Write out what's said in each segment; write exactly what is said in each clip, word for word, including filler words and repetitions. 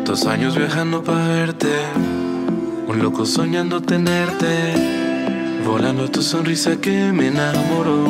Dos años viajando pa' verte, un loco soñando tenerte, volando tu sonrisa que me enamoró.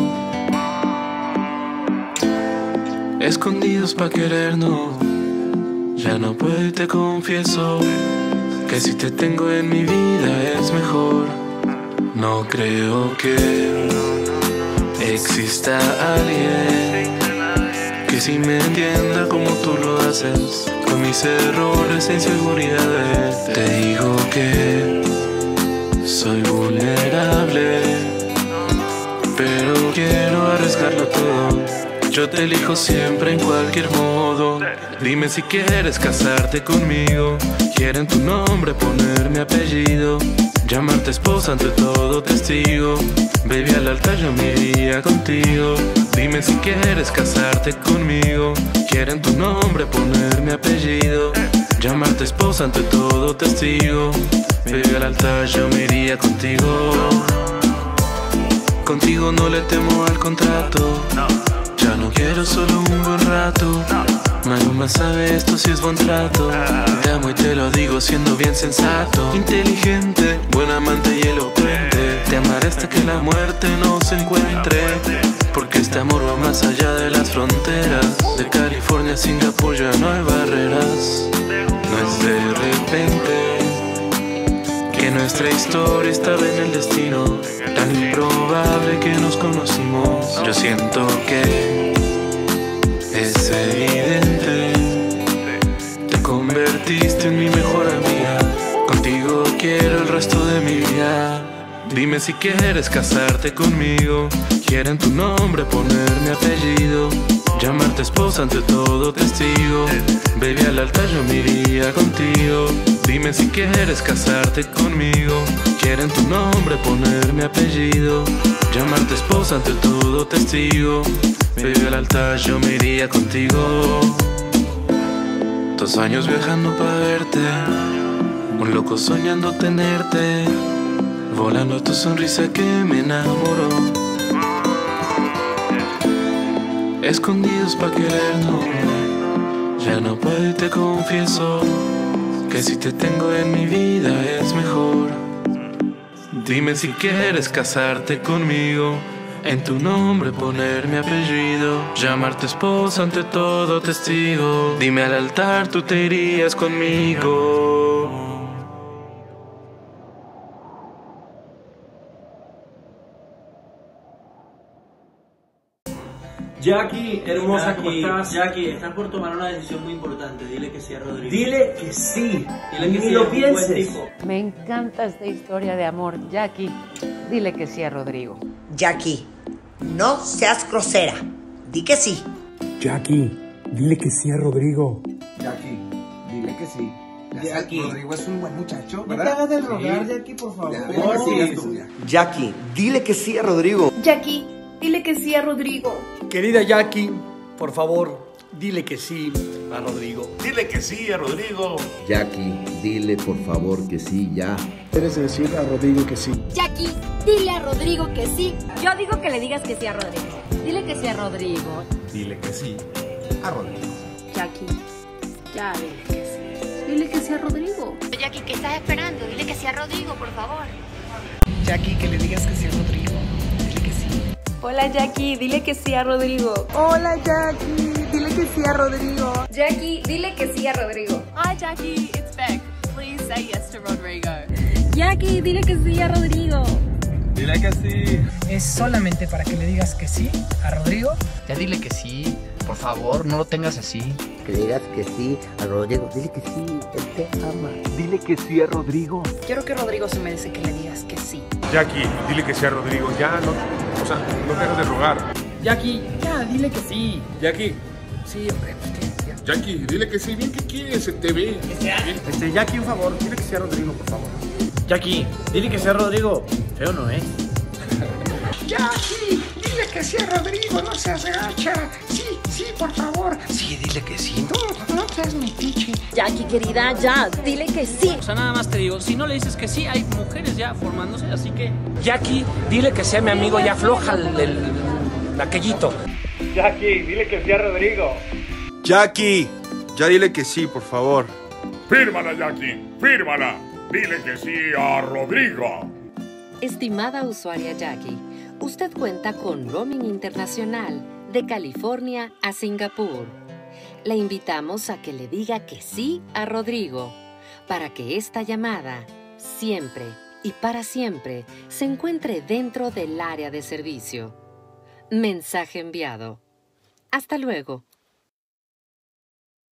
Escondidos pa' querernos, ya no puedo y te confieso que si te tengo en mi vida es mejor. No creo que exista alguien que sí me entienda como tú lo haces, con mis errores e inseguridades. Te digo que soy vulnerable, pero quiero arriesgarlo todo. Yo te elijo siempre en cualquier modo. Dime si quieres casarte conmigo, quiero en tu nombre poner mi apellido, llamarte esposa ante todo testigo. Baby, al altar yo me iría contigo. Dime si quieres casarte conmigo, quiero en tu nombre poner mi apellido, llamarte esposa ante todo testigo. Baby, al altar yo me iría contigo. Contigo no le temo al contrato, ya no quiero solo un buen rato. Maluma sabe esto si es buen trato. Te amo y te lo digo siendo bien sensato, inteligente, buen amante y elocuente. Te amaré hasta que la muerte nos encuentre, porque este amor va más allá de las fronteras. De California a Singapur ya no hay barreras. No es de repente que nuestra historia estaba en el destino, tan improbable que nos conocimos. Yo siento que es evidente, te convertiste en mi mejor amiga, contigo quiero el resto de mi vida. Dime si quieres casarte conmigo, quiero en tu nombre poner mi apellido, llamarte esposa ante todo testigo. Baby, al altar yo me iría contigo. Dime si quieres casarte conmigo, quiero en tu nombre poner mi apellido, llamarte esposa ante todo testigo. Baby, al altar yo me iría contigo. Dos años viajando pa' verte, un loco soñando tenerte, volando tu sonrisa que me enamoró. Escondidos pa' querernos, ya no puedo y te confieso que si te tengo en mi vida es mejor. Dime si quieres casarte conmigo, en tu nombre poner mi apellido, llamarte esposa ante todo testigo. Dime al altar tú te irías conmigo. Jackie, hermosa, Jackie, ¿cómo estás? Jackie, estás por tomar una decisión muy importante. Dile que sí a Rodrigo. Dile que sí. Dile que Ni sí, lo es un buen pienses. tipo. Me encanta esta historia de amor. Jackie, dile que sí a Rodrigo. Jackie, no seas grosera. Di que sí. Jackie, dile que sí a Rodrigo. Jackie, dile que sí. Ya sabes, Jackie. Rodrigo es un buen muchacho, No te ¿verdad? hagas de rogar, Sí. Jackie, por favor. Ya, dile que sí, es tuya. Jackie, dile que sí a Rodrigo. Jackie, dile que sí a Rodrigo. Querida Jackie, por favor, dile que sí a Rodrigo. Dile que sí a Rodrigo. Jackie, dile por favor que sí ya. Quieres decir a Rodrigo que sí. Jackie, dile a Rodrigo que sí. Yo digo que le digas que sí a Rodrigo. Dile que sí a Rodrigo. Dile que sí a Rodrigo. Jackie, ya dile que sí. Dile que sí a Rodrigo. Jackie, ¿qué estás esperando? Dile que sí a Rodrigo, por favor. Jackie, que le digas que sí a Rodrigo. Dile que sí. Hola Jackie, dile que sí a Rodrigo. Hola Jackie, dile que sí a Rodrigo. Jackie, dile que sí a Rodrigo. Hi Jackie, it's Beck. Please say yes to Rodrigo. Jackie, dile que sí a Rodrigo. Dile que sí. Es solamente para que le digas que sí a Rodrigo. Ya dile que sí, por favor, no lo tengas así. Que le digas que sí a Rodrigo. Dile que sí, él te ama. Dile que sí a Rodrigo. Quiero que Rodrigo se merece que le digas que sí. Jackie, dile que sí a Rodrigo. Ya, no, o sea, no dejes de rogar. Jackie, ya, dile que sí. Jackie, Sí, hombre, pues que ya. Jackie, dile que sí. Bien que quieres, se te ve. Este, Jackie, un favor, dile que sí a Rodrigo, por favor. Jackie, dile que sí a Rodrigo. Feo no es. Jackie, dile que sí a Rodrigo, no seas gacha. Sí, sí, por favor. Sí, dile que sí. No, no seas metiche. Jackie, querida, ya, dile que sí. O sea, nada más te digo, si no le dices que sí, hay mujeres ya formándose, así que... Jackie, dile que sea mi amigo, ya afloja el, el, el aquellito. Jackie, dile que sí a Rodrigo. Jackie, ya dile que sí, por favor. Fírmala, Jackie, fírmala. Dile que sí a Rodrigo. Estimada usuaria Jackie, usted cuenta con roaming internacional de California a Singapur. Le invitamos a que le diga que sí a Rodrigo para que esta llamada siempre y para siempre se encuentre dentro del área de servicio. Mensaje enviado. Hasta luego.